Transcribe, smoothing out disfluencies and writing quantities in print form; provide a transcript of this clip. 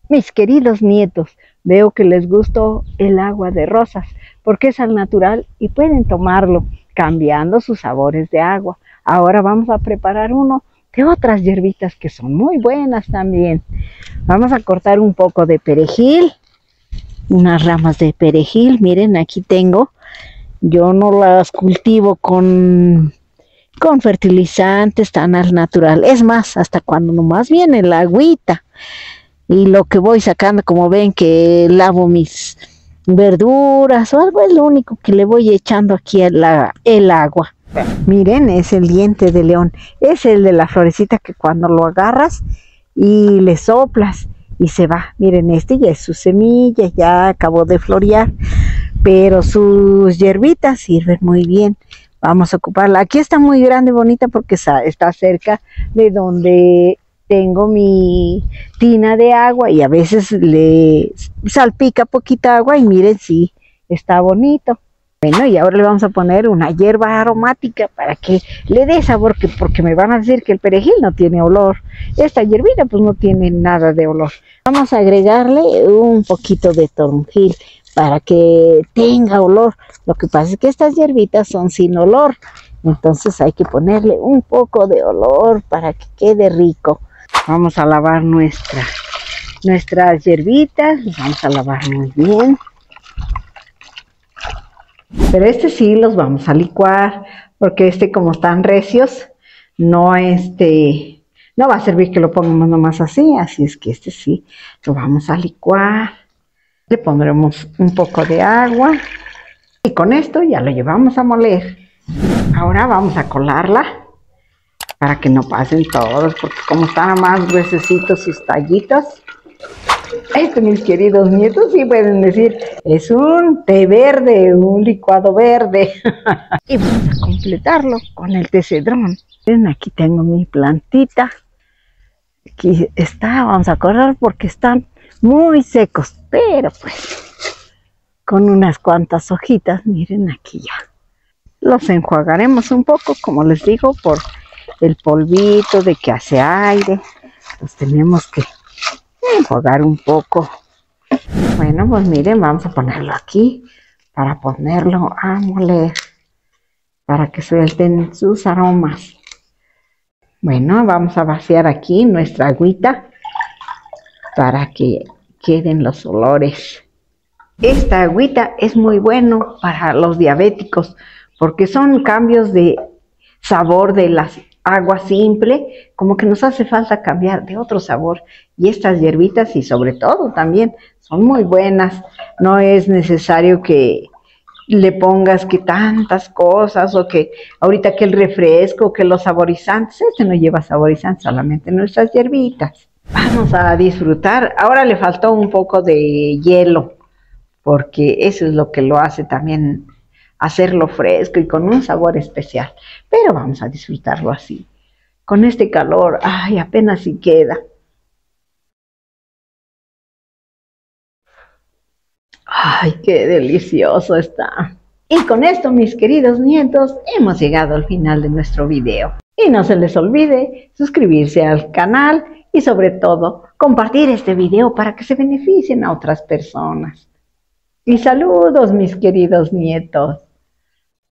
Mis queridos nietos, veo que les gustó el agua de rosas, porque es al natural y pueden tomarlo, cambiando sus sabores de agua. Ahora vamos a preparar uno de otras hierbitas que son muy buenas también. Vamos a cortar un poco de perejil, unas ramas de perejil. Miren, aquí tengo. Yo no las cultivo con fertilizantes, tan al natural. Es más, hasta cuando nomás viene la agüita. Y lo que voy sacando, como ven que lavo mis verduras o algo, es lo único que le voy echando aquí el agua. Miren, es el diente de león. Es el de la florecita que cuando lo agarras y le soplas y se va. Miren, este ya es su semilla, ya acabó de florear, pero sus hierbitas sirven muy bien. Vamos a ocuparla. Aquí está muy grande, bonita, porque está cerca de donde tengo mi tina de agua y a veces le salpica poquita agua y miren, sí, está bonito. Bueno, y ahora le vamos a poner una hierba aromática para que le dé sabor, porque me van a decir que el perejil no tiene olor. Esta hierbita pues no tiene nada de olor. Vamos a agregarle un poquito de toronjil para que tenga olor. Lo que pasa es que estas hierbitas son sin olor, entonces hay que ponerle un poco de olor para que quede rico. Vamos a lavar nuestras hierbitas, vamos a lavar muy bien. Pero sí los vamos a licuar, porque como están recios, no va a servir que lo pongamos nomás así es que sí, lo vamos a licuar. Le pondremos un poco de agua y con esto ya lo llevamos a moler. Ahora vamos a colarla para que no pasen todos, porque como están más gruesecitos y tallitos, mis queridos nietos, sí pueden decir, es un té verde, un licuado verde. Y vamos a completarlo con el té cedrón. Miren, aquí tengo mi plantita. Aquí está, vamos a cortar porque están muy secos, pero pues con unas cuantas hojitas, miren aquí ya. Los enjuagaremos un poco, como les digo, por el polvito de que hace aire. Los tenemos que enjuagar un poco. Bueno, pues miren, vamos a ponerlo aquí para ponerlo a moler, para que suelten sus aromas. Bueno, vamos a vaciar aquí nuestra agüita para que queden los olores. Esta agüita es muy bueno para los diabéticos porque son cambios de sabor de las agua simple, como que nos hace falta cambiar de otro sabor, y estas hierbitas y sobre todo también son muy buenas. No es necesario que le pongas que tantas cosas o que ahorita que el refresco, que los saborizantes. No lleva saborizantes, solamente nuestras hierbitas. Vamos a disfrutar. Ahora le faltó un poco de hielo porque eso es lo que lo hace también hacerlo fresco y con un sabor especial, pero vamos a disfrutarlo así, con este calor. Ay, apenas si queda. Ay, qué delicioso está. Y con esto, mis queridos nietos, hemos llegado al final de nuestro video. Y no se les olvide suscribirse al canal y sobre todo compartir este video para que se beneficien a otras personas. Y saludos, mis queridos nietos.